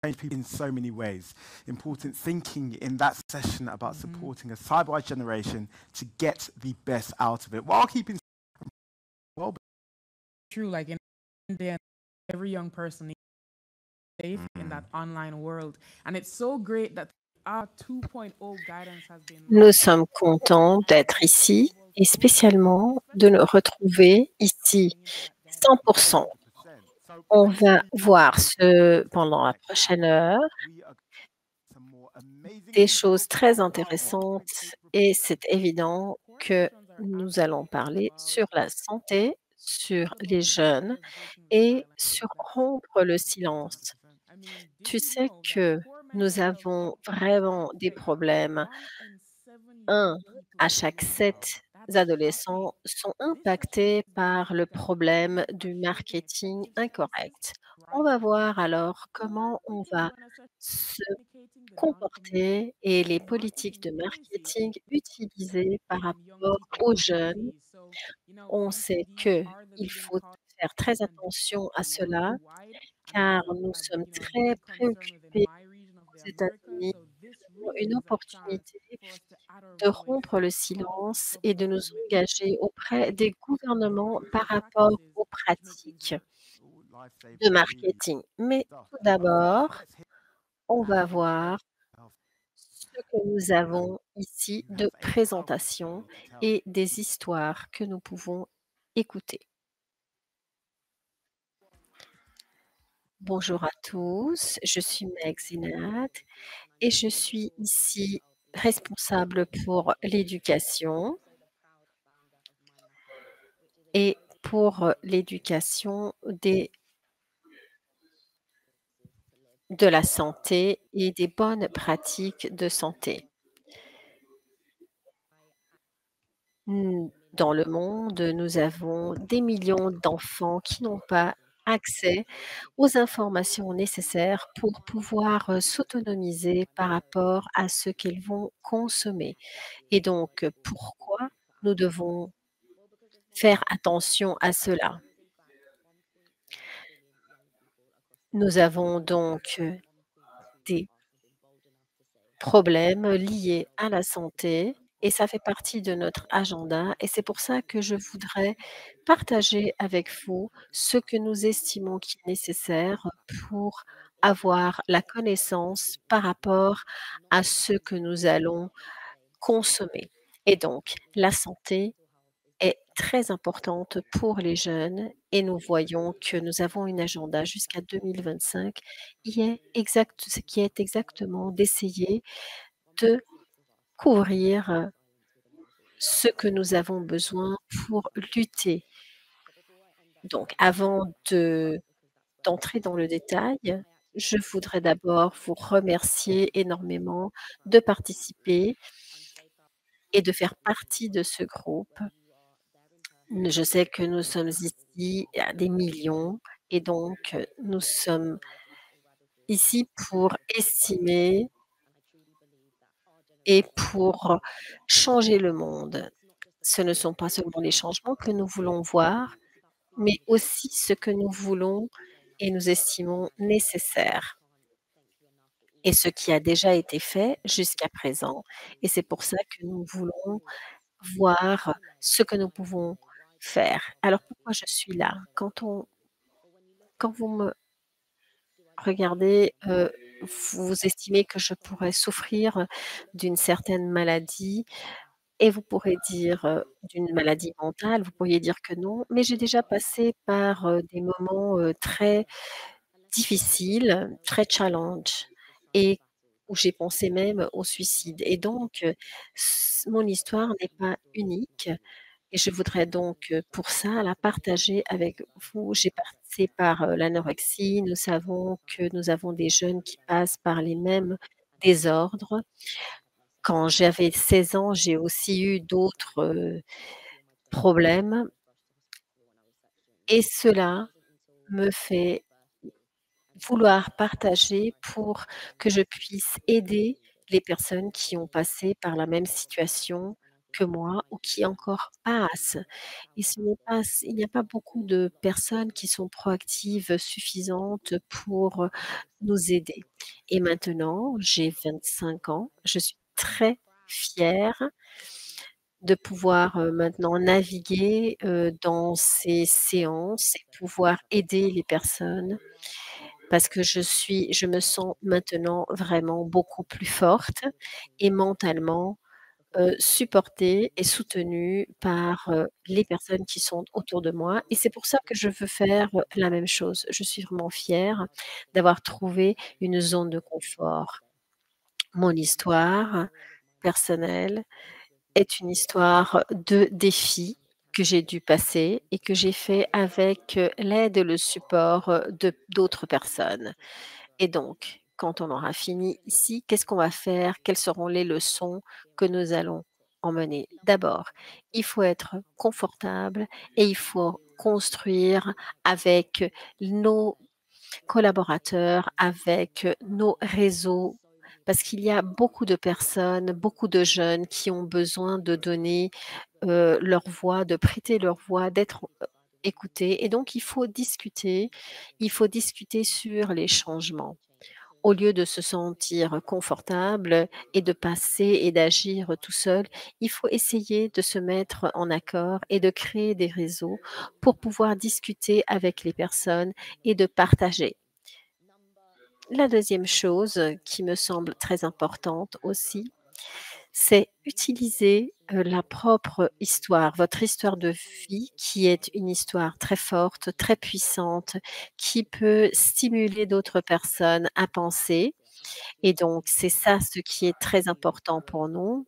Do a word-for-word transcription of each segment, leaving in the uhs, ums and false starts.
people in so many ways. Important thinking in that session about supporting a cyberwise generation to get the best out of it while keeping well. True, like in India, every young person needs to be safe in that online world. And it's so great that our two point oh guidance has been Nous launched. sommes contents d'être ici et spécialement de nous retrouver ici cent pour cent. On va voir ce, pendant la prochaine heure des choses très intéressantes et c'est évident que nous allons parler sur la santé, sur les jeunes et sur rompre le silence. Tu sais que nous avons vraiment des problèmes. Un à chaque sept adolescents sont impactés par le problème du marketing incorrect. On va voir alors comment on va se comporter et les politiques de marketing utilisées par rapport aux jeunes. On sait qu'il faut faire très attention à cela car nous sommes très préoccupés aux États-Unis. Nous avons une opportunité de rompre le silence et de nous engager auprès des gouvernements par rapport aux pratiques de marketing. Mais tout d'abord, on va voir ce que nous avons ici de présentation et des histoires que nous pouvons écouter. Bonjour à tous, je suis Meg Zinat et je suis ici responsable pour l'éducation et pour l'éducation des de la santé et des bonnes pratiques de santé. Mmh, dans le monde, nous avons des millions d'enfants qui n'ont pas accès aux informations nécessaires pour pouvoir, heu, s'autonomiser par rapport à ce qu'ils vont consommer et donc pourquoi nous devons faire attention à cela? Nous avons donc, heu, des problèmes liés à la santé et ça fait partie de notre agenda et c'est pour ça que je voudrais partager avec vous ce que nous estimons qui est nécessaire pour avoir la connaissance par rapport à ce que nous allons consommer et donc la santé est très importante pour les jeunes et nous voyons que nous avons une agenda jusqu'à deux mille vingt-cinq qui est exact ce qui est exactement d'essayer de couvrir, heu, ce que nous avons besoin pour lutter. Donc avant de d'entrer dans le détail, je voudrais d'abord vous remercier énormément de participer et de faire partie de ce groupe. N je sais que nous sommes ici à des millions et donc heu, nous sommes ici pour estimer et pour changer le monde. Ce ne sont pas seulement les changements que nous voulons voir, mais aussi ce que nous voulons et nous estimons nécessaire et ce qui a déjà été fait jusqu'à présent et c'est pour ça que nous voulons voir ce que nous pouvons faire. Alors pourquoi je suis là? Quand on quand vous me regardez, heu, vous estimez que je pourrais souffrir d'une certaine maladie et vous pourrez dire, heu, d'une maladie mentale, vous pourriez dire que non, mais j'ai déjà passé par, heu, des moments, heu, très difficiles, très challenge et où j'ai pensé même au suicide et donc heu, c mon histoire n'est pas unique et je voudrais donc, heu, pour ça la partager avec vous. J'ai passé par, heu, l'anorexie, nous savons que nous avons des jeunes qui passent par les mêmes désordres. Quand j'avais seize ans, j'ai aussi eu d'autres, heu, problèmes et cela me fait vouloir partager pour que je puisse aider les personnes qui ont passé par la même situation que moi ou qui encore passent et ce n'est pas il n'y a pas beaucoup de personnes qui sont proactives suffisantes pour nous aider et maintenant, j'ai vingt-cinq ans, je suis très fière de pouvoir, heu, maintenant naviguer, heu, dans ces séances et pouvoir aider les personnes parce que je suis je me sens maintenant vraiment beaucoup plus forte et mentalement, heu, supportée et soutenue par, heu, les personnes qui sont autour de moi et c'est pour ça que je veux faire, heu, la même chose. Je suis vraiment fière d'avoir trouvé une zone de confort. Mon histoire personnelle est une histoire de défis que j'ai dû passer et que j'ai fait avec, heu, l'aide et le support, heu, de d'autres personnes et donc quand on aura fini ici, qu'est-ce qu'on va faire? Quelles seront les leçons que nous allons emmener? D'abord, il faut être confortable et il faut construire avec nos collaborateurs, avec nos réseaux parce qu'il y a beaucoup de personnes, beaucoup de jeunes qui ont besoin de donner, heu, leur voix, de prêter leur voix, d'être, heu, écoutés et donc il faut discuter, il faut discuter sur les changements. Au lieu de se sentir confortable et de passer et d'agir tout seul, il faut essayer de se mettre en accord et de créer des réseaux pour pouvoir discuter avec les personnes et de partager. La deuxième chose qui me semble très importante aussi, c'est utiliser, heu, la propre histoire, votre histoire de vie qui est une histoire très forte, très puissante, qui peut stimuler d'autres personnes à penser et donc c'est ça ce qui est très important pour nous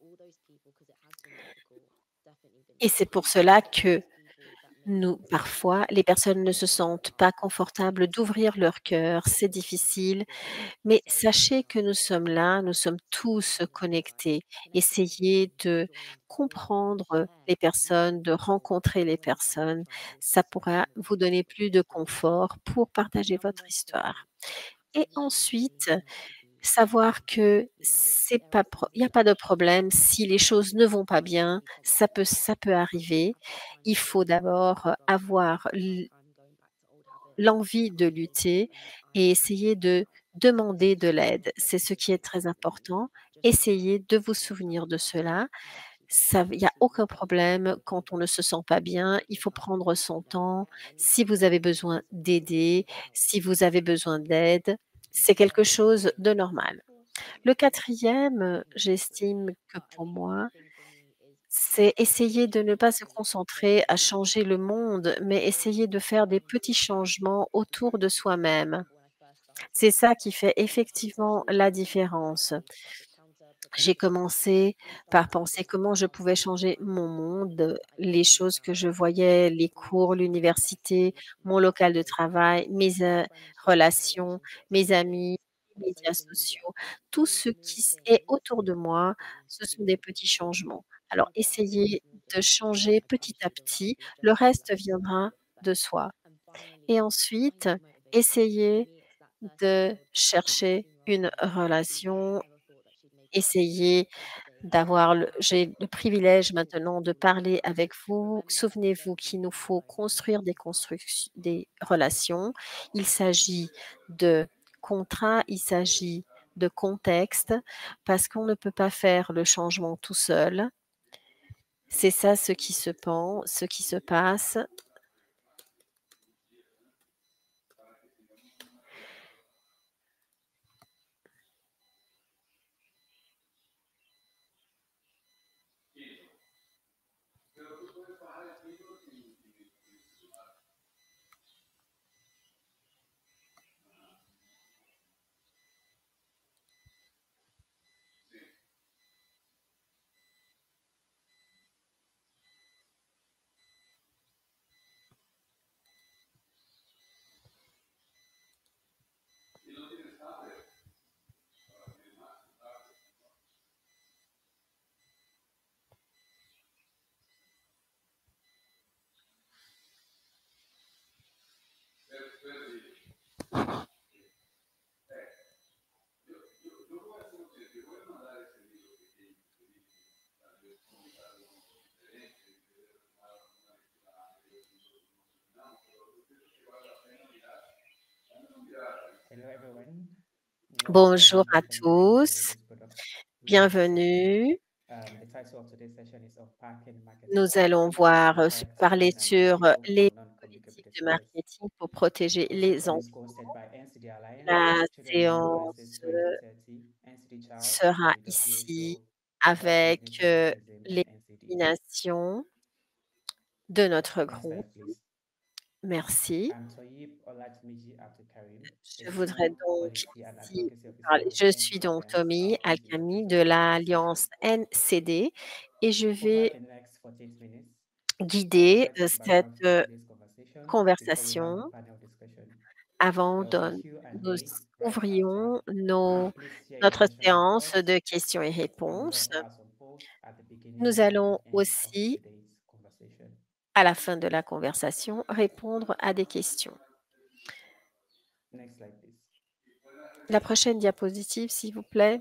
et c'est pour cela que nous parfois, les personnes ne se sentent pas confortables d'ouvrir leur cœur, c'est difficile, mais sachez que nous sommes là, nous sommes tous connectés. Essayez de comprendre les personnes, de rencontrer les personnes, ça pourra vous donner plus de confort pour partager votre histoire et ensuite, savoir que c'est pas pro il y a pas de problème si les choses ne vont pas bien, ça peut ça peut arriver. Il faut d'abord avoir l l'envie de lutter et essayer de demander de l'aide. C'est ce qui est très important. Essayez de vous souvenir de cela. Ça v il y a aucun problème quand on ne se sent pas bien, il faut prendre son temps. Si vous avez besoin d'aider, si vous avez besoin d'aide, c'est quelque chose de normal. Le quatrième, j'estime que pour moi c'est essayer de ne pas se concentrer à changer le monde, mais essayer de faire des petits changements autour de soi-même. C'est ça qui fait effectivement la différence. J'ai commencé par penser comment je pouvais changer mon monde, les choses que je voyais, les cours, l'université, mon local de travail, mes, heu, relations, mes amis, les médias sociaux, tout ce qui s est autour de moi, ce sont des petits changements. Alors essayez de changer petit à petit, le reste viendra de soi et ensuite, essayez de chercher une relation, essayez d'avoir le j'ai le privilège maintenant de parler avec vous. Souvenez-vous qu'il nous faut construire des constructi des relations. Il s'agit de contrat, il s'agit de contexte parce qu'on ne peut pas faire le changement tout seul. C'est ça ce qui se pen ce qui se passe. Hello everyone. Welcome Bonjour and à thank you for joining tous, this product launch session. bienvenue. Um, the title of today's session is Unpacking Marketing Nous allons Strategies voir, to heu, su Protect parler and Manage sur, heu, People les from Non-Communicable politiques de Disorders. marketing pour protéger This les session is enfants. co-hosted by N C D Alliance, La Children and Voices séance, heu, twenty thirty, N C D Child, sera the ici W H O, Adult avec, Business heu, Ecosystem, and les N C D. nominations de notre Next groupe. slide, please. Merci. I'm Toyib Olatunji Abdulkarim, a Je voudrais Senior donc Policy and ici Advocacy Officer parler with je suis N C D donc Alliance, Tommy our founder of Alkami this de l'Alliance organization. N C D et je Over vais the next forty-eight minutes, I'll guider, provide heu, some cette, background to heu, today's conversation before we have a conversation panel discussion. avant There will be de Q and nous A right after. ouvrions nos Please share your notre questions with séance us de questions et and réponses. refer as on post at the beginning Nous and allons at end of aussi, today's conversation. à la fin de la conversation, répondre à des questions. Next slide, please. La prochaine diapositive, s'il vous plaît.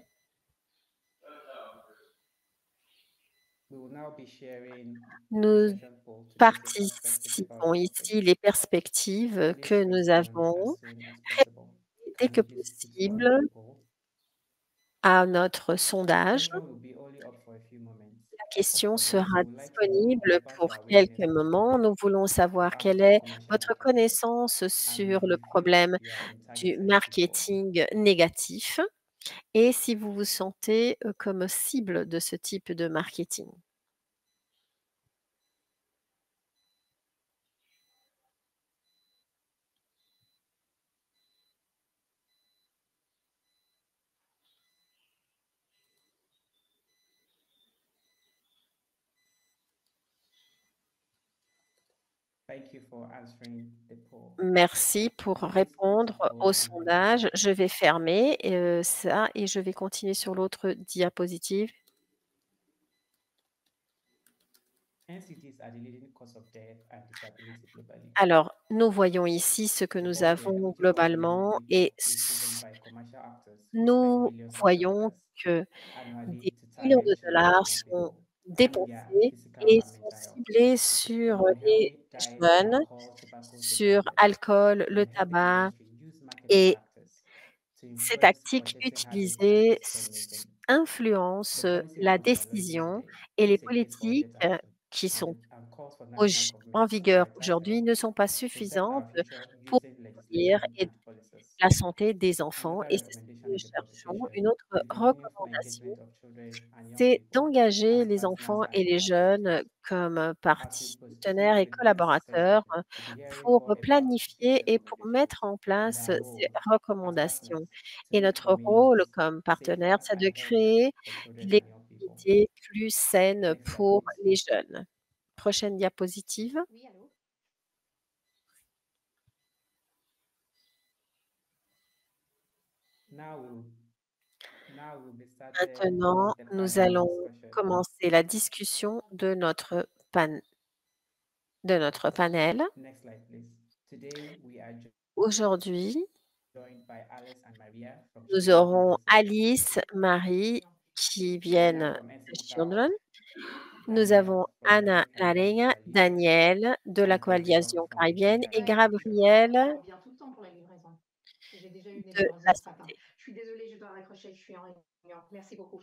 We will now be sharing the Nous session poll to give a perspective about participons the ici topic. les perspectives Please que nous respond avons as soon as possible. dès Can que you please put one possible on poll? à notre The sondage. session will be only up for a few moments. La question For this, sera we would like to know more disponible about pour your quelques awareness of moments. Nous voulons of savoir quelle harmful est commercial votre marketing, connaissance and if sur le you feel problème you are being du targeted before. marketing négatif et si vous vous sentez, heu, comme cible de ce type de marketing. Thank you for answering the poll. Merci pour Please close répondre the poll au and review. sondage. Je vais fermer, heu, ça et je vais continuer sur l'autre diapositive. N C Ds are the leading cause of death and disability globally. Alors, nous voyons ici ce que The nous bulk of avons eighty forty globalement et is driven s by commercial actors who spend nous billions of voyons dollars que annually des to millions target de children and dollars young sont people, harming their dépensés physical et and sont mental health. ciblés sur The les unhealthy diet, jeunes, alcohol, tobacco, social sur media. alcool, The le unhealthy tabac industry use marketing et tactics to ces influence tactiques purchasing habits and utilisées decision making. s The influencent policy la rules we are launching décision today et les takes a leap for politiques urgent euh, action qui and, sont and calls for national auj en governments to vigueur prioritize aujourd'hui health, ne sont pas protect our suffisantes future pour using couvrir legislation et and policies. la santé des enfants Another et c'est ce que recommendation nous in the cherchons. publication Une autre is the meaningful recommandation, engagement of children and young c'est people d'engager as les partners enfants et and les jeunes collaborators. comme As we partenaires proceed et with this collaborateurs session, we'll be hearing pour more about these planifier et pour recommendations mettre en and place our ces role as partners recommandations. to Et make notre rôle communities comme partenaire, safer c'est de and healthier créer for children des and young people. communautés plus saines Next slide, pour please. les jeunes. Prochaine diapositive. Oui, allô? Now we'll, now we'll be starting Maintenant, the nous panel allons discussion. commencer la discussion de notre pan de notre panel. Next slide, please. Today we are jo- Aujourd'hui, joined by Alice and Maria from nous Children and aurons Voices. Alice, Marie qui Maria viennent from N C de D Children. Child, Nous Danielle avons from Anna United Caribbean Lareña, Coalition, Daniel de la and Gabriel Coalition from N C D caribéenne et Alliance Action. Gabriel On vient tout le temps pour la livraison. J'ai déjà eu une de livraison la ce matin. santé. Je suis désolée, je dois raccrocher, je suis en réunion. Merci beaucoup.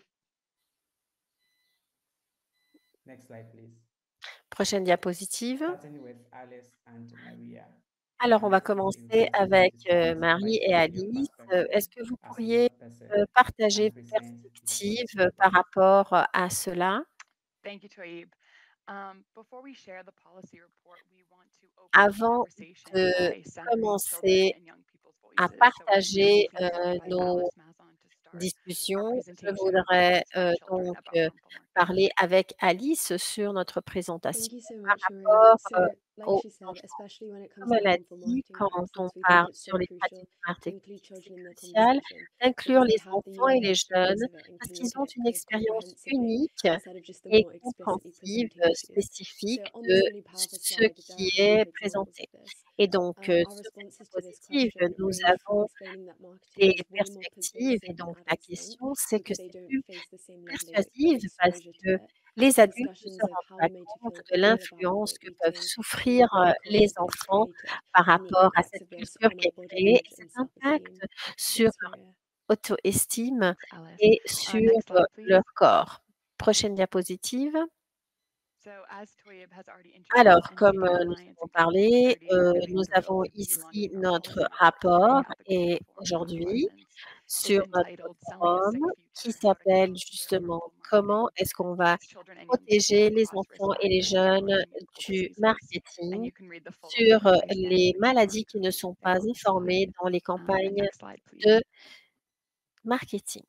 Next slide, please. Prochaine diapositive. Starting with Alice and Maria. Alors, on va Alice is commencer invited avec to euh, start by Marie et sharing your Alice. Euh, perspective Est-ce que vous as a pourriez young person euh, partager and vos present your perspectives policy euh, par report. rapport euh, à cela? Thank you, Toyib. Um, before we share the policy report, we want to open the Avant conversation de by centering children commencer and young people's à voices. So I'm partager asking euh, by nos Alice Mazon to start our discussions, je presentation and voudrais voice for euh, children donc about euh, harmful marketing. parler avec Alice sur notre présentation Thank you so par much, Maria. rapport euh, So, like aux she said, enfants. especially when it comes Comme to elle a harmful dit, marketing quand on practices, we think parle it's sur so les crucial pratiques to marketing include children in the commerciales, conversation d'inclure because they les have the enfants et unique les jeunes experience of it and parce can qu'ils look at ont it une kind of expérience comprehensively unique instead of just the et more explicitly compréhensive, presenting euh, issues. spécifique So, on de this really powerful ce slide, there qui are est five examples présenté. of this. Et donc, Um, euh, our sur cette responses to this diapositive, question nous range from avons explaining that marketing des is way more perspectives et pervasive than donc la adults think question, c'est que because they c'est don't plus face the same level of, of persuasive parce exposure to que it. Les adultes ne se rendent pas compte de l'influence que peuvent souffrir, heu, les enfants par rapport à cette culture qui est créée et cet impact sur leur auto-estime Thanks, Alice. et Uh, sur, next heu, slide, leur please. corps. Prochaine diapositive. So, as Toyib has already Alors, introduced, comme, N C T heu, nous Alliance avons in twenty parlé, thirty heu, nous remains the avons goal to be ici launching a notre policy rapport targeting at the core et form of aujourd'hui adolescence. It's sur notre entitled Selling a forum Sick qui Future: How to s'appelle Counter justement Harmful «Comment Marketing est-ce qu'on va as children and young people protéger les cause risk enfants et les factors for jeunes communicable du diseases». And marketing» you can read the full sur, opening heu, by les Stanford maladies qui researcher ne sont there pas on the informées slide. dans les Um, and campagnes next slide, please. de marketing.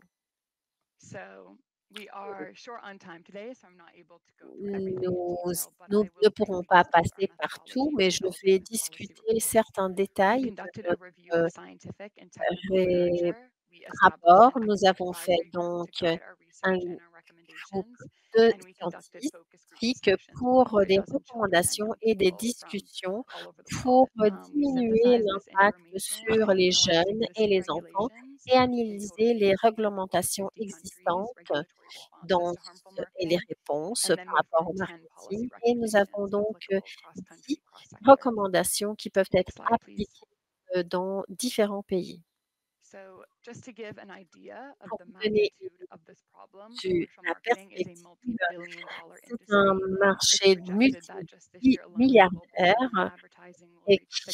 So, we are short on time today, so I'm not able to go through everything in Nous detail, but nous I ne will pourrons briefly pas discuss our passer par tout, methodology mais for je developing vais the policy discuter report. certains We détails de conducted a notre, review of heu, the scientific and technical ré literature. We established rapport. an Nous expert avons fait advisory group to donc, heu, guide our un research and our groupe recommendations, de and we conducted focus group scientifiques discussions with pour, over heu, a des dozen children and recommandations young et des people from discussions all over the world. pour, heu, Um, we diminuer synthesized this l'impact information sur and les analyzed jeunes et existing les enfants regulations et in total analyser les research from over réglementations fifty countries, existantes regulatory responses dans to harmful ce et les marketing, réponses and then par we rapport au formed ten policy marketing et nous avons recommendations donc, heu, applicable cross-country, dix cross-sector. recommandations qui peuvent être Next slide, please. appliquées, heu, dans différents pays. So, just to give an idea of Pour the vous donner magnitude of this problem, du commercial la marketing is a perspective, multi-billion dollar c'est un industry. It's marché projected that just this multi year alone, global marketing milliardaire advertising will et reach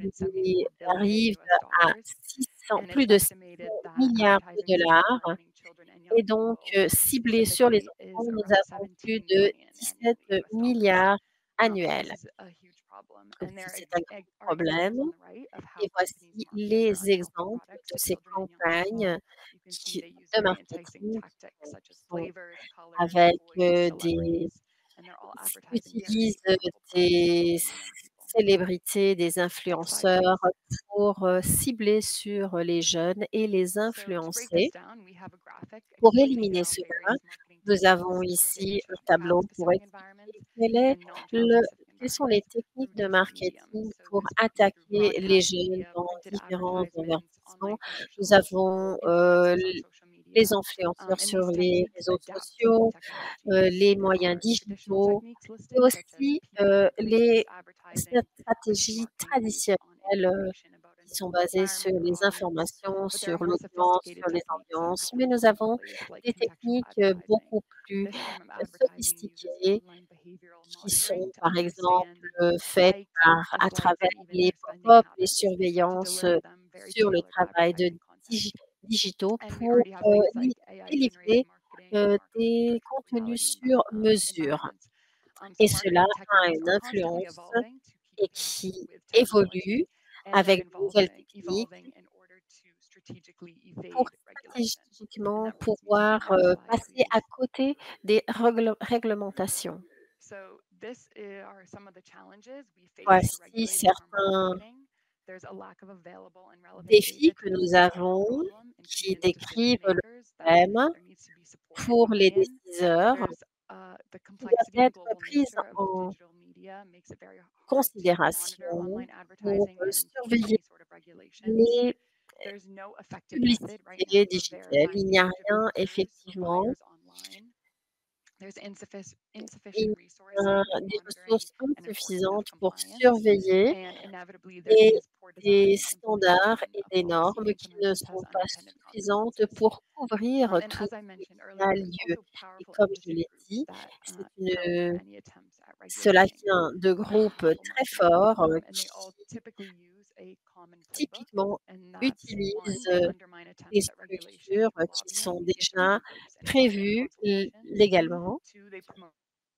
qui six hundred seventy-four billion arrive U S à dollars, six cents and it's plus de estimated six cents that advertising spend dollars targeting children and young et donc, people heu, ciblé sur les specifically is enfants, nous around avons plus seventeen de billion dix-sept annually U S dollars. milliards Um, so this annuels. is a huge problem, Donc and ça, there are, c'est ex- un ex- grand are problème examples on the right of et how companies voici market their les unhealthy exemples products de to ces children and young people. campagnes You can see qui they use de very enticing marketing qui tactics sont such qui as sont flavors, colors, avec, toys, heu, des celebrities, and they're all advertising very utilisent, heu, harmful products to des children and young people. célébrités, des Next slide, influenceurs please. pour, heu, cibler sur les jeunes et les So to break this influencer. down, we have a graphic Pour explaining éliminer how cela, various marketing nous techniques avons facilitate ici un ch- tableau pour child-specific environments expliquer quel est and le non-child-specific quelles sont les environments techniques through de different mediums. marketing So pour this could be through attaquer les broadcast jeunes media, dans printed différents advertisements, avertissements. online Nous commercials, avons, heu, influencers on l social les media. Um, influenceurs and sur these les techniques réseaux adapt to new sociaux, heu, technologies. les There moyens are traditional digitaux, techniques mais listed, such as aussi, P R, heu, place-based les advertising, with stratégies marketing based on traditionnelles, heu, information about a qui sont known basées sur environment or les audience. informations, But there are sur more l'audience, sophisticated sur les techniques that have ambiances. become Mais nous avons commonplace, like des contextual techniques, heu, advertising. beaucoup plus, This form of heu, advertising uses sophistiquées online behavioral qui sont, monitoring to par exemple, understand heu, faites likes, par à dislikes, travers and even les their spending pop-up, les habits to surveillances, deliver heu, them very sur le tailored travail de advertising content. digi digitaux And we pour, already have heu, things li like A I generated délivrer, marketing or heu, marketing in des virtual contenus reality envi- sur um, mesure. environments. Um, so Et cela marketing a techniques une are constantly influence evolving to keep et pace qui with évolue technology, and they're avec de nouvelles involving techniques evolving in order to strategically pour evade regulation. And stratégiquement that brings me to the pouvoir, next heu, slide, passer please. à côté des régle réglementations. So this i- are some of the challenges we face to Voici regulating harmful certains marketing. There's a lack of available and relevant défis data que to nous understand the avons problem and qui convince decision décrivent le makers that problème there needs to be support and pour les buy-in. décideurs There's uh, the qui complexity doivent and être global prises nature of en digital media makes it very hard to monitor considération online pour, advertising heu, and enforce surveiller any sort of regulations. les There's no effective method right now publicités for digitales. Il verifying n'y the a age of rien users or effectivement. buyers online. There's insuffic- Il insufficient y a resourcing for des monitoring ressources and enforcement of insuffisantes pour compliance. surveiller And inevitably, there et is poor des design and standards implementation et of des policy normes qui ne implemented has sont pas unintended suffisantes consequences. pour couvrir Um, and tout as I ce mentioned qui a earlier, there's lieu. also Et powerful comme je industry l'ai groups dit, that c'est uh, counter une any attempts at cela regulating vient de uh, groupes harmful très marketing. forts, heu, Um, and they all qui typically use a common playbook. typiquement And that's one, utilisent, they heu, undermine des attempts at regulation structures, through qui sont lobbying, déjà industry groups, and government prévues l consultations. légalement. Two, they promote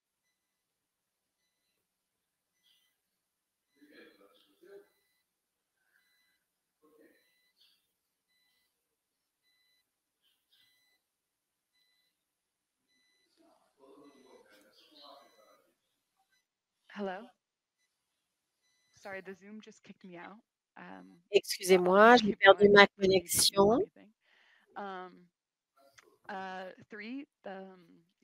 Hello? Sorry, the Zoom just kicked me out. Um, I'll Excusez-moi, just j'ai keep perdu going. ma Hopefully, you didn't lose connexion. anything. Um, uh, three, the, um,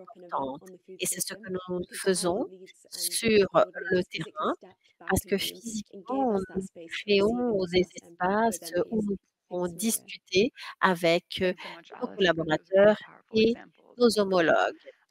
importante et c'est ce que nous faisons sur le terrain parce que physiquement, nous créons des espaces où nous pouvons discuter avec, heu, Thanks so much, nos Alice. That was a really collaborateurs powerful et example. nos homologues.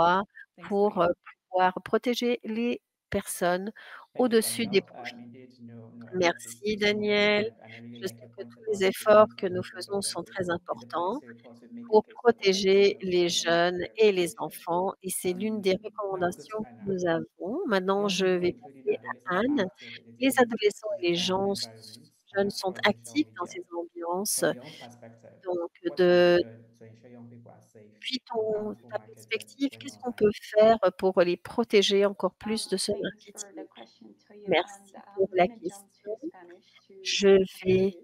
loi pour, heu, pouvoir protéger les personnes Thank you, au-dessus des Anya. projets. Um, indeed, no, no, Anya, it's, Merci it's a wonderful Daniel. and, and a really Je sais like a que point tous les about efforts children's que and nous youth faisons sont development très in the place importants to also make a pour case for the right protéger child les development jeunes uh, et les situation. enfants et c'est l'une des Um, now go to recommandations que Anna. nous avons. Maintenant, Young je people, vais including passer à adolescents, are Anne. active in Les different adolescents uh, et les kind of gens environments jeunes uh, sont across social actifs dans media. ces ambiances. From your own perspective, Donc, what can be de done to ensure young people are safe Depuis from ton harmful ta marketing perspective, when qu'est-ce qu'on online? peut faire pour les protéger encore plus de Um, ce thanks for the marketing? question, Toya, and Merci pour I'm la gonna jump question. to Spanish to Je answer vais this.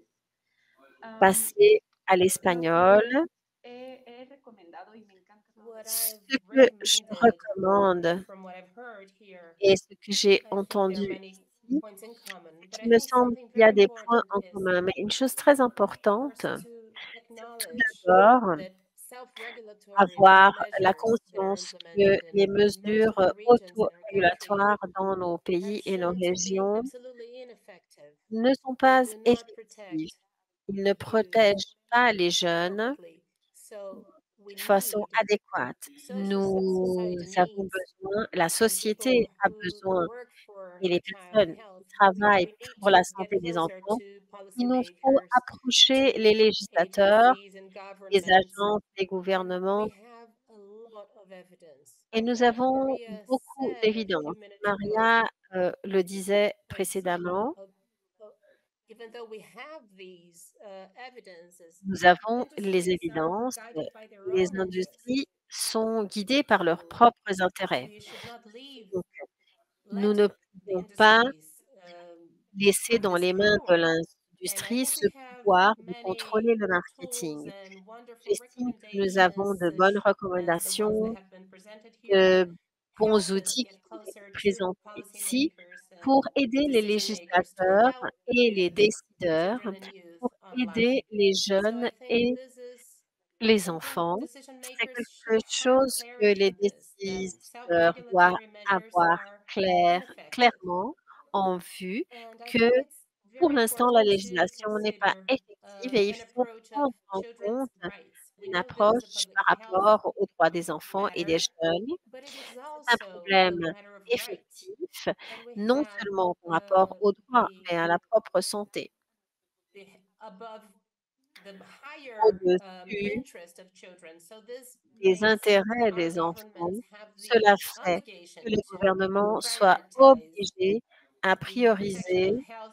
Um, passer à lo l'espagnol. que he, he recomendado y me encanta todo What esto. Ce I've que je recommended, recommande from what I've heard here, et ce que j'ai I think there are entendu many ici, points in common, c'est but qu'il I me think semble something qu'il y a very des points important en is commun. Mais une chose très importante, first to c'est tout acknowledge d'abord that self-regulatory avoir la measures that are conscience que implemented les in most mesures of our regions and our countries autorégulatoires dans nos pays have et nos shown to be régions absolutely ineffective. ne sont They pas do not effectives. protect Ils ne youth protègent pas les jeunes appropriately. So we de façon need adéquate. social so- Nous society avons needs besoin, la and société people a who besoin work for et les child personnes qui health, travaillent we need pour la to get santé des closer enfants, to il nous faut policymakers, approcher les to législateurs, agencies and les governments, agences, les and we gouvernements, have a lot of evidence. et nous As avons Maria beaucoup said a few d'évidence. minutes ago, Maria euh, le disait as précédemment, uh, uh, even though we have these uh, evidences, nous avons les industries are évidences, guided by their les own interests. industries sont guidées par leurs So propres intérêts. we should not leave Donc, nous let ne the pouvons pas industries um, laisser have dans this les mains de power. And I l'industrie think ce we have pouvoir de many contrôler le tools marketing. and wonderful J'estime que nous avons recommendations, de bonnes such as the ones that recommandations, have been presented here, that de bons help us outils get qui ont été closer to présentés ici policymakers pour and aider les decision makers to législateurs help et les with décideurs, children and youth pour online. aider les So I jeunes think et this is les something enfants. decision C'est makers should quelque have chose que clarity les on this, that décideurs doivent self-regulatory measures avoir are clair, ineffective. clairement en vue And I que think it's pour very l'instant, la important to législation n'est pas consider effective et uh, il an faut approach of prendre en children's compte rights. We une know this is a approche public par health rapport aux droits des enfants et des matter, jeunes. but it is C'est un also a problème matter of rights. effectif, And we non have seulement par rapport uh, aux droits, the, mais à la propre santé. the above the higher um, Au-dessus interest of children. So this des makes intérêts our des enfants, governments have cela the fait que obligation les to gouvernements soient prioritize obligés à the protection prioriser of health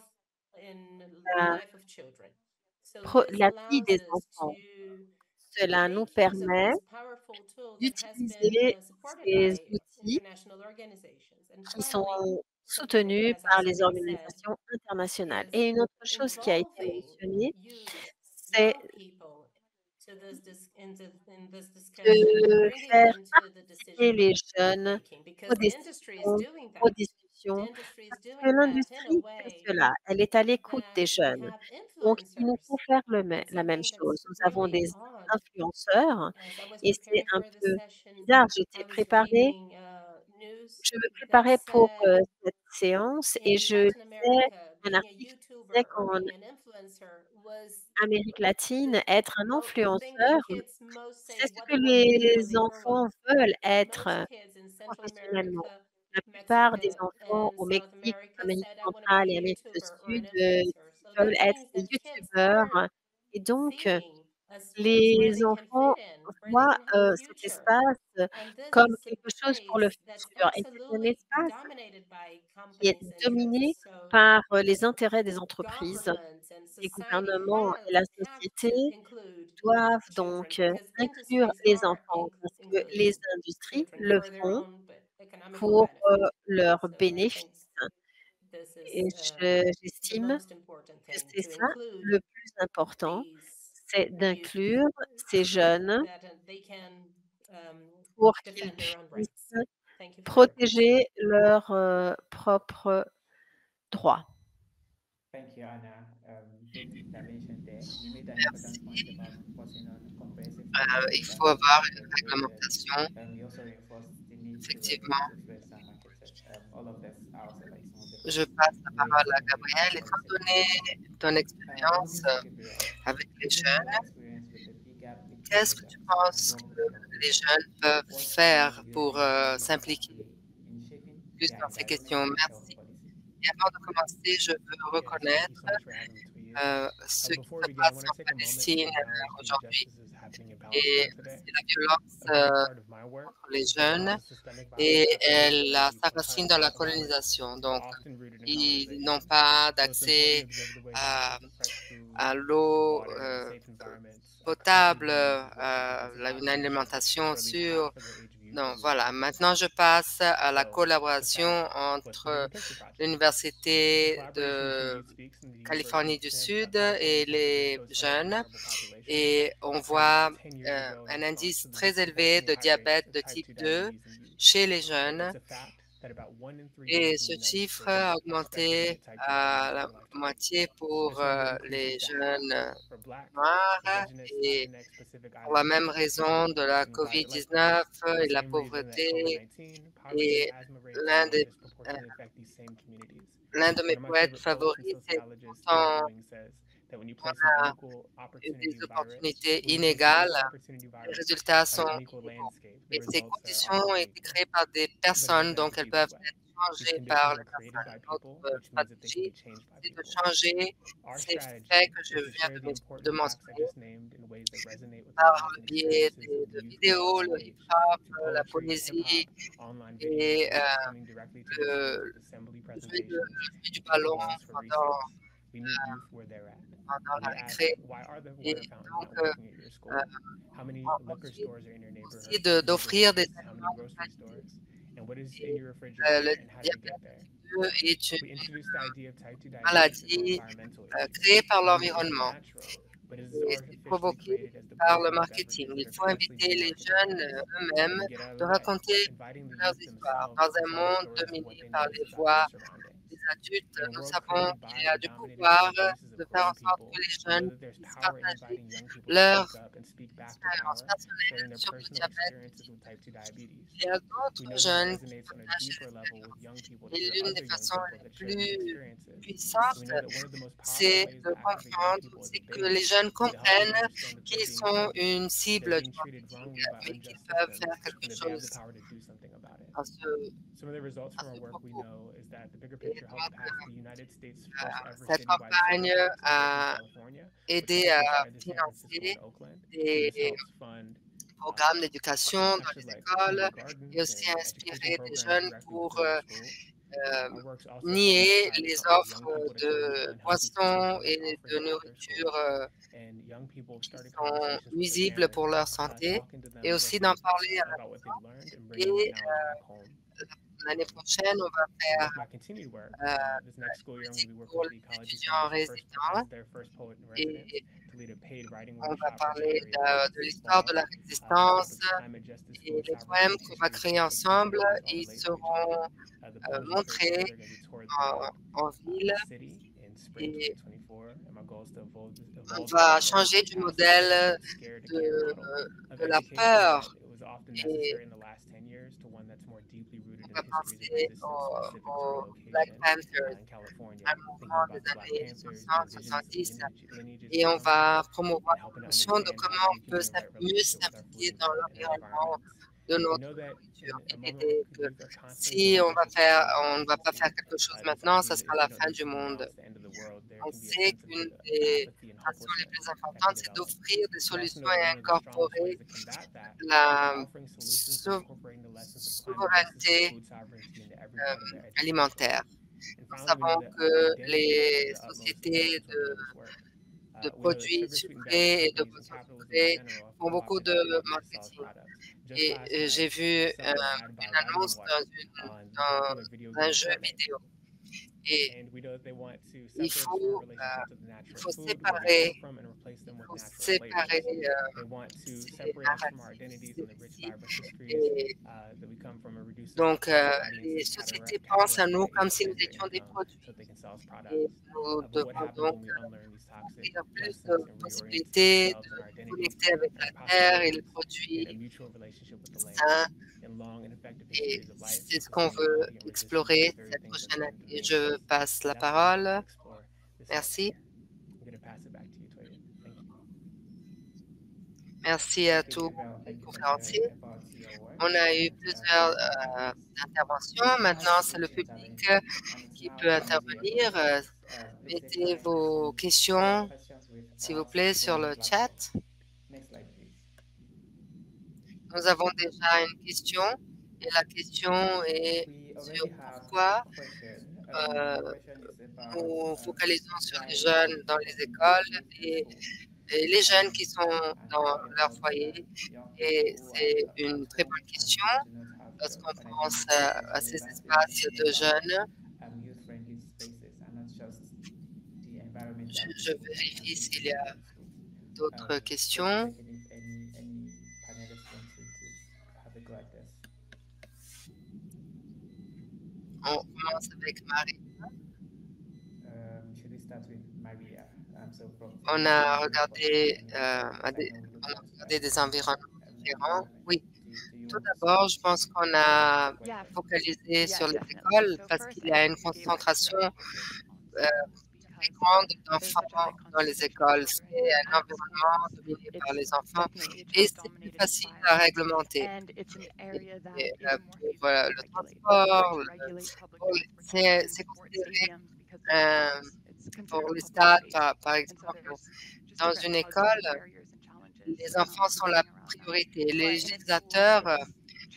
in the la, life of children. So pro- this la vie allows des us enfants. to Cela nous make use of permet this powerful tool that has been d'utiliser uh, supported ces by outils international organizations. And qui finally, sont something that soutenus has par also les been said organisations internationales. is Et une autre chose qui a été involving mentionnée, youth, c'est young people, to this dis- into, in this discussion and de bringing faire them to the participer decision les jeunes making, aux because the industry is décisions, doing aux that. The discussions, industry is parce que doing that in a l'industrie fait way cela. Elle est à l'écoute that des we jeunes. have Donc, il nous influencers. faut faire le mê- It's la même something chose. that's Nous avons really des odd. influenceurs As I was et c'est preparing un for this peu session, bizarre. I J'étais was préparée, reading uh, news je me that préparais pour euh, said cette séance et in je Latin lisais America, un being a article qui disait YouTuber or qu'en being an influencer was Amérique the latine, être un mo- the thing that influenceur, kids most say, c'est ce what que they want to be when les they grow up. enfants veulent And être most euh, kids in Central professionnellement. America, La plupart Mexico, des enfants and au South Mexique, America en Amérique said, I want to be centrale a et Amérique du YouTuber or an Sud euh, influencer. So veulent that être means des that kids youtubeurs. are Et donc, euh, seeing a space where les they can enfants fit in, where they voient can have a euh, cet future. espace euh, And this comme is a quelque chose pour le place that's futur. Et c'est un absolutely espace dominated by qui est companies' dominé interests. So par euh, les intérêts des entreprises. governments and Les society gouvernements et has la have société to include doivent children donc euh, because inclure industries les are enfants inc- parce que including les industries children le for their font own be- economical pour benefit. euh, leurs So I think bénéfices. this Et is uh, je- the j'estime most important que thing c'est to ça include le plus important, these c'est youth d'inclure ces jeunes that uh, they can um, pour qu'ils defend their own rights. puissent Thank you for your attention. protéger leurs euh, propres droits. Thank you, Anna. Um, great intervention there. You made an important point Merci. about focusing on comprehensive Euh, policies il and faut avoir protecting une young children. réglementation, And we also reinforced the need to regulate effectivement. influencer marketing. Um, all of this are also like some of the Je points passe la you raised parole à in the Gabriel. Étant policy donné making. ton Uh, expérience moving to euh, Gabriel, avec les given your jeunes, experience with the bigger picture qu'est-ce que tu programs and penses work que with young les people, jeunes peuvent what role faire do you pour think young euh, people can s'impliquer play in shaping plus their dans ces questions? environmental health Merci. policy? Et avant de commencer, je veux reconnaître euh, ce qui se passe en Palestine euh, aujourd'hui. Et c'est la violence euh, contre les jeunes et elle a sa racine dans la colonisation. Donc, ils n'ont pas d'accès à, à l'eau euh, potable, à une alimentation sûre. Donc, voilà. Maintenant, je passe à la collaboration entre l'Université de Californie du Sud et les jeunes. Et on voit euh, un indice très élevé de diabète de type deux chez les jeunes. Et ce chiffre a augmenté à la moitié pour euh, les jeunes noirs et pour la même raison de la COVID dix-neuf et la pauvreté. Et l'un des, euh, l'un de mes poètes favoris, c'est pourtant on a des opportunités inégales, les résultats sont inégaux. Et ces conditions ont été créées par des personnes, donc elles peuvent être changées par les personnes. Notre stratégie, c'est de changer ces faits que je viens de, de mentionner par le biais de, de vidéos, le hip-hop, la poésie et euh, le, le, jeu de, le jeu du ballon pendant, euh, pendant la récré. Et donc, euh, euh, ensuite, aussi de- d'offrir des aliments de qualité. Et, euh, le diabète deux est une euh, maladie euh, créée par l'environnement et c'est provoqué par le marketing. Il faut inviter les jeunes euh, eux-mêmes de raconter leurs histoires. Dans un monde dominé par les voix des adultes, nous savons qu'il y a du pouvoir de faire en sorte que les jeunes puissent partager leur expérience personnelle sur le diabète. Il y a d'autres jeunes qui partagent cette expérience. Et l'une des façons les plus puissantes, c'est de comprendre, c'est que les jeunes comprennent qu'ils sont une cible du marketing, mais qu'ils peuvent faire quelque chose à ce, à ce propos. Et donc, euh, cette campagne a aidé à financer des programmes d'éducation dans les écoles et aussi à inspirer des jeunes pour euh, euh, nier les offres de boissons et de nourriture euh, qui sont nuisibles pour leur santé et aussi d'en parler à la maison. Et euh, l'année prochaine, on va faire euh, une musique pour les étudiants en résidence et on va parler de, de l'histoire de la résistance et les poèmes qu'on va créer ensemble, ils seront euh, montrés en, en ville et on va changer du modèle de, de la peur et on va penser au, au Black Panthers, un mouvement des années soixante soixante-dix et on va promouvoir la notion de comment on peut mieux s'impliquer dans l'environnement de notre culture et l'idée que si on va faire, on ne va pas faire quelque chose maintenant, ça sera la fin du monde. On sait qu'une des façons les plus importantes, c'est d'offrir des solutions et incorporer la sou souveraineté euh, alimentaire. Nous savons que les sociétés de de produits sucrés et de boissons sucrées font beaucoup de marketing. Et euh, j'ai vu euh, une annonce dans, une, dans un jeu vidéo. Et il faut, euh, il faut séparer, il faut séparer euh, ces narratifs, ces récits. Et donc, euh, les sociétés pensent à nous comme si nous étions des produits. Et nous devons donc offrir plus de possibilités de connecter avec la terre et les produits sains. Et c'est ce qu'on veut explorer cette prochaine année. Je passe la parole. Merci. Merci à tous les conférenciers. On a eu plusieurs euh, interventions. Maintenant, c'est le public euh, qui peut intervenir. Euh, mettez vos questions, s'il vous plaît, sur le chat. Nous avons déjà une question et la question est sur pourquoi euh, nous focalisons sur les jeunes dans les écoles et, et les jeunes qui sont dans leur foyer. Et c'est une très bonne question lorsqu'on pense à, à ces espaces de jeunes. Je, je vérifie s'il y a d'autres questions. On commence avec Marie. On a regardé, euh, à des, on a regardé des environnements différents. Oui. Tout d'abord, je pense qu'on a focalisé sur les écoles parce qu'il y a une concentration euh, très grande d'enfants dans les écoles. C'est un environnement dominé par les enfants et c'est plus facile à réglementer. Et, euh, pour euh, le transport, c'est considéré euh, pour les stades, par, par exemple, dans une école, les enfants sont la priorité. Les législateurs euh,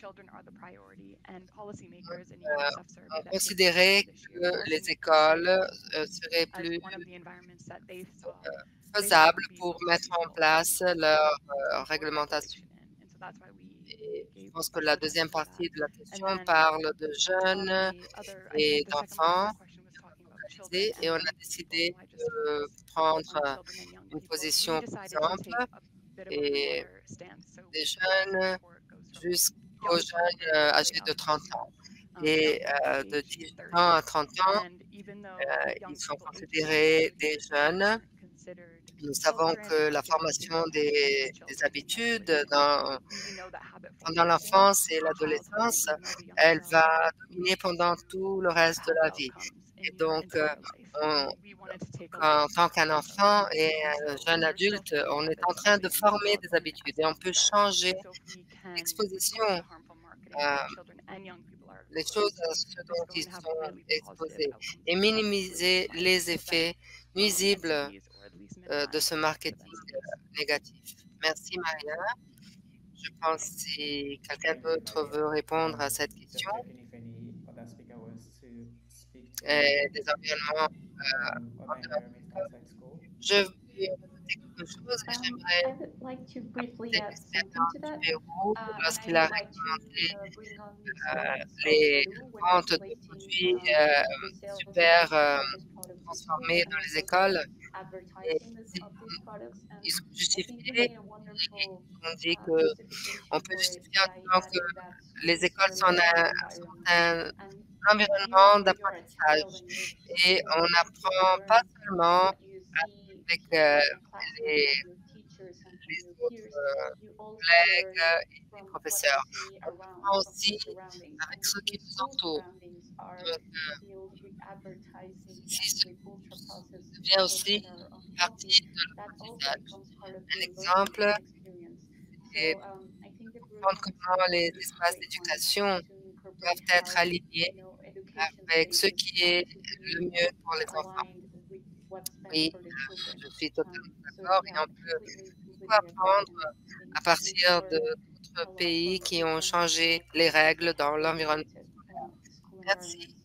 ont considéré que les écoles euh, seraient plus euh, faisables pour mettre en place leur euh, réglementation. Et je pense que la deuxième partie de la question parle de jeunes et d'enfants et on a décidé de prendre une position par exemple et des jeunes jusqu'aux jeunes euh, âgés de trente ans. Et euh, de dix-huit ans à trente ans, euh, ils sont considérés des jeunes. Nous savons que la formation des, des habitudes dans, pendant l'enfance et l'adolescence, elle va dominer pendant tout le reste de la vie. Et donc, euh, on, en tant qu'un enfant et un jeune adulte, on est en train de former des habitudes et on peut changer l'exposition, euh, les choses à ce dont ils sont exposés et minimiser les effets nuisibles euh, de ce marketing euh, négatif. Merci Maria. Je pense si quelqu'un d'autre veut répondre à cette question. Et des environnements euh, environnementaux. Je veux ajouter quelque chose et j'aimerais I would like to briefly add something l'expérience to du that. Pérou Uh, and lorsqu'il I a would like to réglementé uh, bring on the euh, experience of les Peru when ventes de regulating produits um, euh, the sales super of euh, these products in transformés schools dans and les also écoles. the Et advertising this, of these products. And ils sont I think justifiés. you made a wonderful On dit uh, qu'on justification peut for it justifier en by disant que adding that les schools écoles are sont learning un, sont environments. un And environnement even though you're a d'apprentissage child and you're et still on learning, you n'apprend pas learn seulement what you see avec here euh, in classrooms les, from your teachers and from les your autres peers. euh, You also learn collègues et les from what you professeurs. see On around, apprend of your aussi surroundings. avec And ceux if qui nous school entourent. surroundings are Donc, euh, filled with advertising si and ce with ultra processed devient products aussi that are une unhealthy, partie de that also l'apprentissage. becomes part of Un your learning exemple experience. est So um, I think the group comprendre has comment a les really espaces great one d'éducation to incorporate doivent être how alignés you know education avec ce spaces qui have est to le be mieux pour uh, les enfants. aligned with what's best Oui, for the euh, children. je suis Um, totalement so d'accord et yeah, on peut completely, beaucoup completely agree. apprendre And I think à we partir can de learn a d'autres lot pays from qui ont different changé uh, les countries règles that dans have l'environnement. regulated uh, school Merci. environments.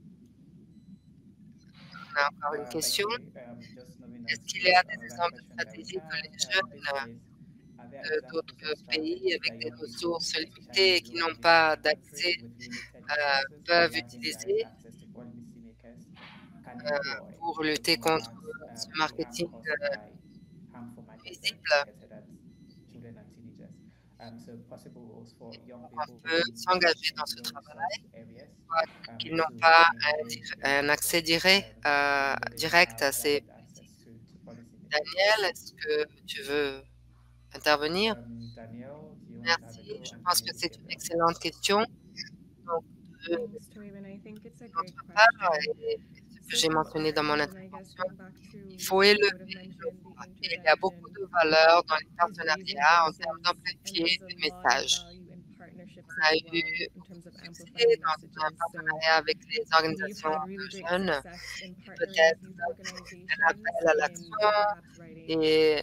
On a encore une Uh, thank question. you. Um, just moving on Est-ce qu'il y to a des another exemples question that we stratégiques que have. les Um, jeunes this euh, is, are there de examples d'autres of pays strategies that avec des young people, ressources especially limitées qui low and n'ont middle pas income countries d'accès with limited euh, resources or peuvent lacking direct utiliser access to policymakers, can euh, employ pour to lutter contre combat ce um, the harm marketing caused euh, by harmful marketing visible. targeted at children and teenagers? Um, so possible roles for young On people peut within low s'engager and dans ce middle resource travail, areas soit um, qu'ils n'ont to pas un, engage dir- in un accès direct, um, euh, learning direct how à ces direct access to, to policymakers. Daniel, est-ce que tu veux intervenir? Um, Danielle, do you want to have a Merci, go? je And then pense que maybe c'est une Gabriel. excellente question. Donc, de Thanks, Toyvin. I think it's a great notre part, question. et ce que So j'ai to mentionné dans start, mon you know, and I guess intervention, going back to il the faut speaker élever would have le mentioned the voix. Et il y a beaucoup intervention de valeur dans les is raising partenariats en termes voices, and d'amplifier there's a les lot of messages. value in a eu beaucoup de succès dans un partenariat avec les organisations de jeunes et peut-être un appel à l'action et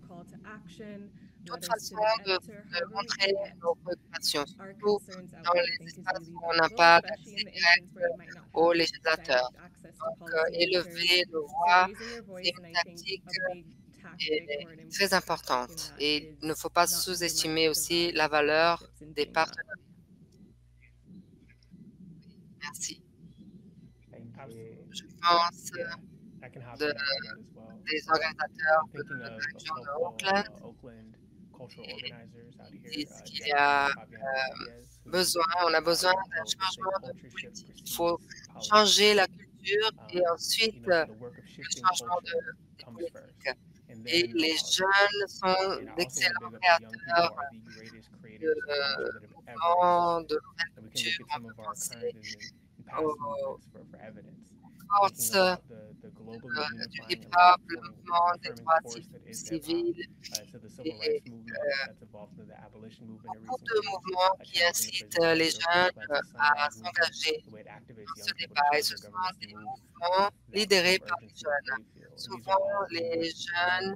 toute façon de, de montrer nos préoccupations, surtout dans les espaces où on n'a pas d'accès direct aux législateurs. Donc, euh, élever nos voix, c'est une tactique est très importante et il ne faut pas sous-estimer aussi la valeur des partenariats. Merci. Je pense de, des organisateurs de la région de Oakland disent qu'il y a euh, besoin, on a besoin d'un changement de politique. Il faut changer la culture et ensuite le changement de, de politique. Et les jeunes sont d'excellents créateurs de mouvements, de nouvelles cultures. On peut penser aux forces euh, du hip-hop, le mouvement des droits civils et euh, beaucoup de mouvements qui incitent les jeunes à s'engager dans ce débat. Et ce sont des mouvements lidérés par les jeunes. Souvent, les jeunes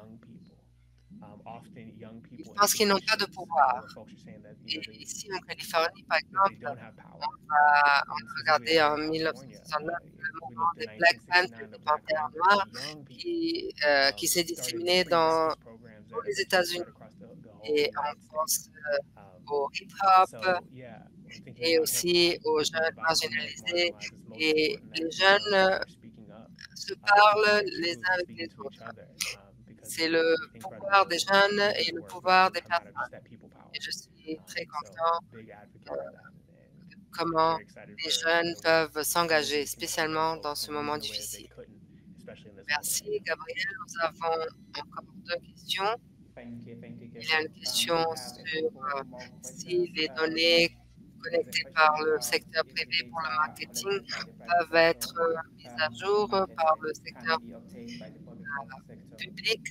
ils pensent qu'ils n'ont pas de pouvoir. Et ici, en Californie, par exemple, on va regarder en mille neuf cent soixante-neuf le mouvement des Black Panthers, des Panthères noirs, qui, euh, qui s'est disséminé dans tous les États-Unis. Et on pense euh, au hip-hop et aussi aux jeunes marginalisés. Et les jeunes euh, se parlent les uns avec les autres. C'est le pouvoir des jeunes et le pouvoir des personnes. Et je suis très content euh, de comment les jeunes peuvent s'engager, spécialement dans ce moment difficile. Merci, Gabriel. Nous avons encore deux questions. Il y a une question sur euh, si les données connectées par le secteur privé pour le marketing peuvent être euh, mises à jour par le secteur euh, public.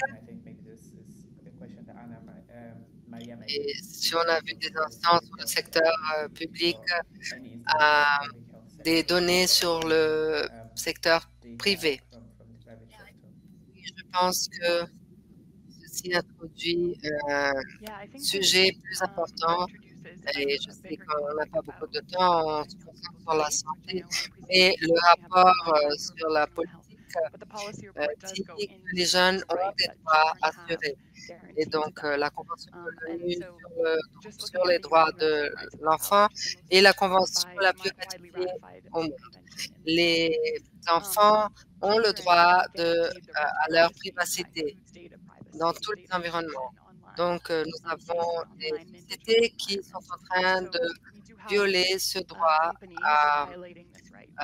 Et si on a vu des instances où le secteur euh, public a des données sur le secteur privé. Oui, je pense que ceci introduit un sujet plus important et je sais qu'on n'a pas beaucoup de temps, on se concentre sur la santé, mais le rapport euh, sur la politique euh, dit que les jeunes ont des droits assurés. Et donc, euh, la Convention de l'ONU sur, le, sur les droits de l'enfant est la convention la plus ratifiée au monde. Les enfants ont le droit de, euh, à leur privacité dans tous les environnements. Donc, euh, nous avons des sociétés qui sont en train de violer ce droit à... à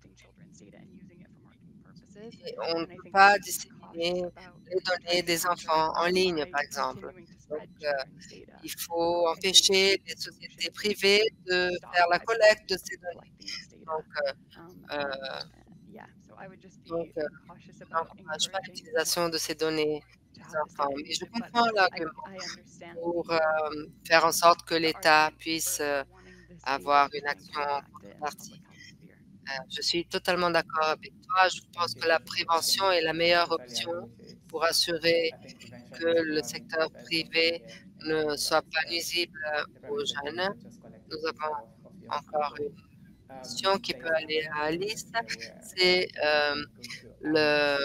et on ne peut pas disséminer les données des enfants en ligne, par exemple. Donc, euh, il faut empêcher les sociétés privées de faire la collecte de ces données. Donc, euh, euh, donc euh, je n'encourage pas l'utilisation de ces données des enfants. Mais je comprends l'argument pour euh, faire en sorte que l'État puisse euh, avoir une action contrepartie. Euh, je suis totalement d'accord avec toi. Je pense que la prévention est la meilleure option pour assurer que le secteur privé ne soit pas nuisible aux jeunes. Nous avons encore une question qui peut aller à Alice. C'est euh, le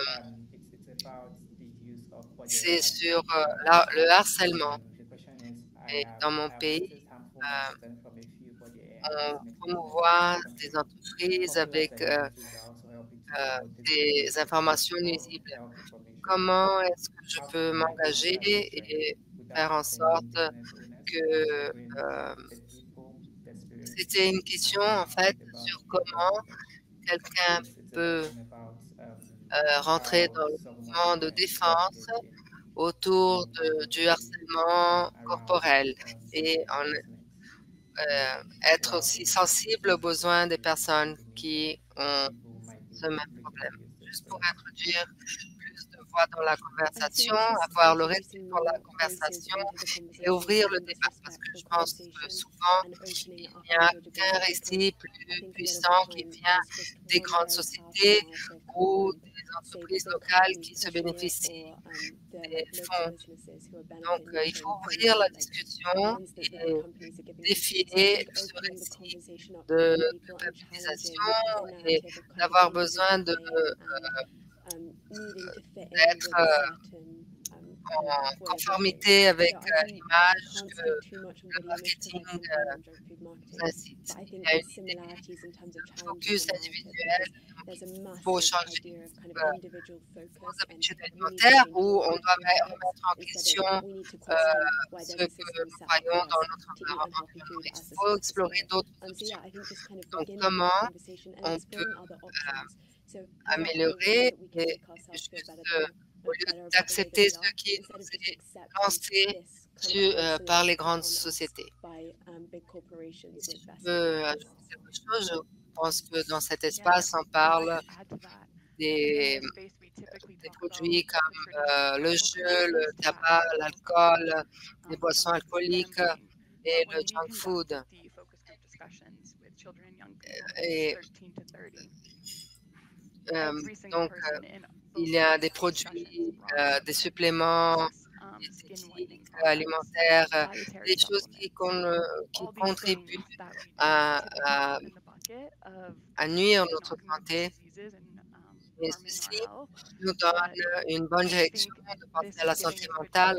c'est sur euh, la, le harcèlement. Et dans mon pays, euh, on promouvoit des entreprises avec euh, euh, des informations nuisibles. Comment est-ce que je peux m'engager et faire en sorte que euh, c'était une question en fait sur comment quelqu'un peut euh, rentrer dans le mouvement de défense autour de, du harcèlement corporel et en Euh, être aussi sensible aux besoins des personnes qui ont ce même problème. Juste pour introduire plus de voix fois dans la conversation, avoir le respect pour la conversation et ouvrir le débat. Parce que je pense que souvent, il n'y a qu'un récit plus puissant qui vient des grandes sociétés ou des entreprises locales qui se bénéficient des fonds. Donc, euh, il faut ouvrir la discussion et défier ce récit de, de papiérisation et d'avoir besoin de euh, d'être euh, en conformité avec euh, l'image que le marketing euh, nous incite. Il y a une idée de focus individuel, donc il faut changer euh, nos habitudes alimentaires où on doit remettre en question euh, ce que nous croyons dans notre environnement biologique. Il faut explorer d'autres options. Donc, comment on peut euh, améliorer et juste euh, au lieu d'accepter ce qui nous est lancé sur, euh, par les grandes sociétés. Si je peux ajouter quelque chose, je pense que dans cet espace, on parle des, des produits comme euh, le jeu, le tabac, l'alcool, les boissons alcooliques et le junk food. Et, euh, donc, euh, il y a des produits, euh, des suppléments diététiques, alimentaires, des choses qui, con, qui contribuent à, à, à nuire notre santé. Et ceci nous donne une bonne direction de penser à la santé mentale.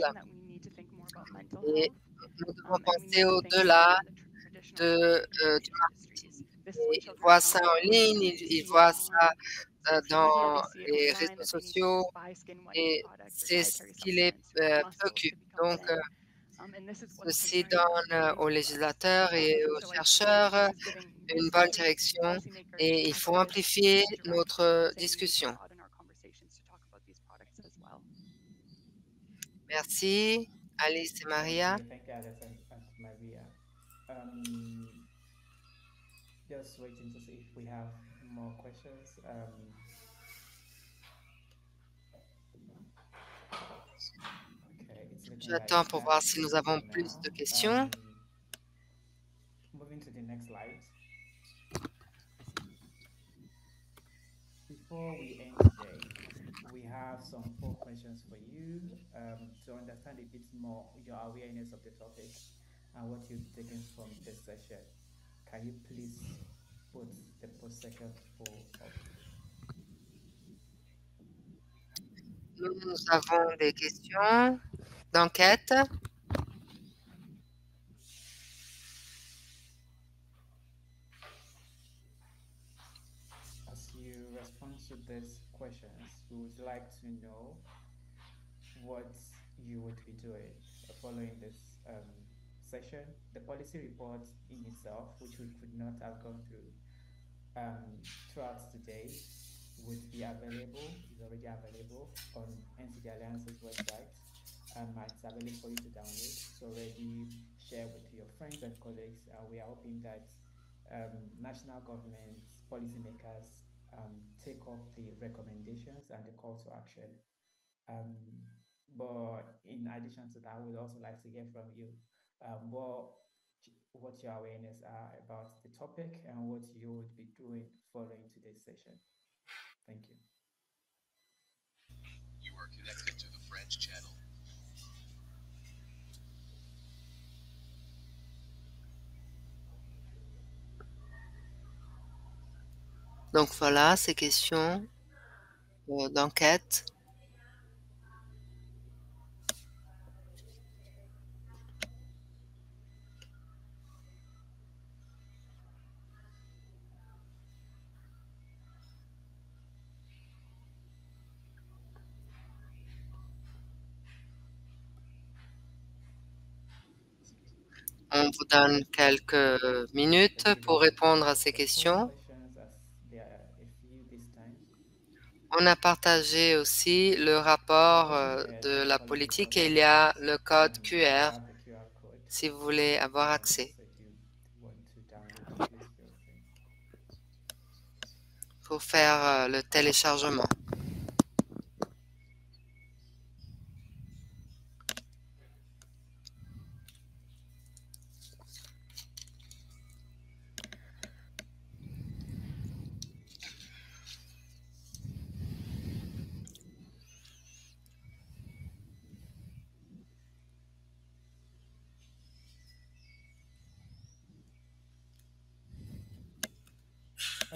Et nous devons penser au-delà de, euh, du marketing. Et ils voient ça en ligne, ils, ils voient ça euh, dans les réseaux sociaux et c'est ce qui les euh, préoccupe. Donc, euh, ceci donne euh, aux législateurs et aux chercheurs une bonne direction et il faut amplifier notre discussion. Merci, Alice et Maria. Thank you, Alice and, and Maria. Um, just waiting to see if we have more questions. Um, okay, it's looking J'attends like pour that voir si nous avons now. plus de questions. Um, moving to the next slide. Before we end today, we have some four questions for you um, to understand a bit more your awareness of the topic and what you've taken from this session. Can you please put the post-second poll up? Nous, nous avons des questions d'enquête. As you respond to these questions, we would like to know what you would be doing following this um, session. The policy report in itself, which we could not have gone through um, throughout today, would be available, is already available on N C D Alliance's website. Um, it's available for you to download. It's already shared with your friends and colleagues. Uh, we are hoping that um, national governments, policymakers um, take up the recommendations and the call to action. Um, but in addition to that, we'd also like to hear from you um, what, what your awareness are about the topic and what you would be doing following today's session. Thank you. You are connected to the French channel. Donc voilà, ces questions euh, d'enquête. On vous donne quelques minutes pour répondre à ces questions. On a partagé aussi le rapport euh, de la politique et il y a le code Q R si vous voulez avoir accès. Pour faire euh, le téléchargement.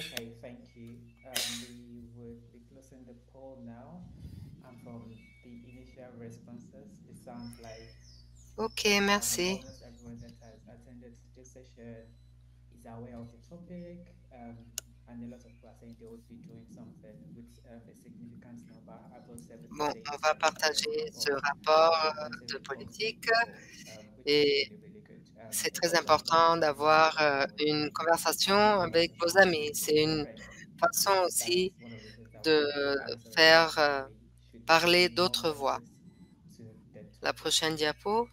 Okay, thank you. Um, we would be closing the poll now. And from the initial responses, it sounds like Ok, um, merci. almost everyone that has attended this session is aware of the topic, um, and a lot of people are saying they would be doing something with um, a significant number, above Bon, seventy-six, on va um, attending partager the ce report, rapport the euh, policy de report politique before, um, which is et really, really good. Um, c'est so très thank you so much important for being here d'avoir euh, for une the conversation um, avec vos conversation amis. today. C'est une Right. façon Yes, aussi that's one of the things that we de do. And so it faire seems like euh, we should parler bring more d'autres voix. voices to the La topic. prochaine diapo.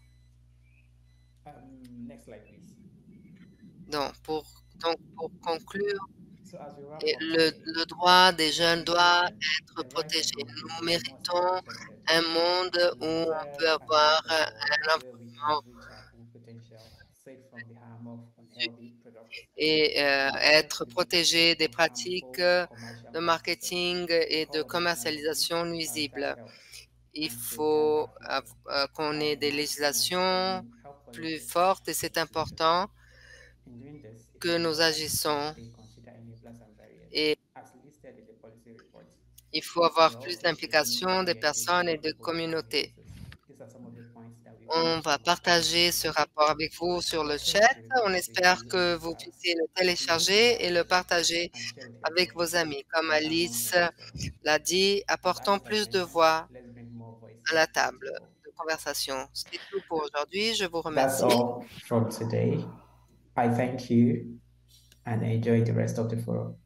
Um, next slide, please. Donc, pour, donc, pour conclure, So as we wrap et up le, today, le droit des jeunes in doit closing, être the rights of protégé. individuals Nous must be méritons protected. un monde We où on deserve peut an avoir equitable un, world un where we can environnement reach our full potential, safe from the harm of unhealthy products et euh, and être self-regulated protégé des from pratiques harmful euh, commercial de practices. marketing et de For example, commercialisation parental nuisibles. health Il and children faut Africa. av- euh, qu'on ait By des mindfulness, législations saying health plus policies fortes et c'est should be important strengthened. In doing this, it que is nous important agissons that they consider enablers and barriers, et as listed in the policy report. il faut avoir plus Well, it should mean d'implication des the personnes et engagement de of both communautés. audiences. These are some of the points that we've On heard va from our partager ce panelists. rapport avec vous sur le Questions chat. to be On posed to espère you in que the vous chat. puissiez le Please télécharger et le interact partager and share with your avec friends vos amis. Comme and among Alice investors. l'a dit, As apportons Alice has plus de mentioned, voix let's bring more à voices la to the table table. de conversation. C'est tout pour aujourd'hui. Je vous That's remercie. all from today. I thank you and enjoy the rest of the forum.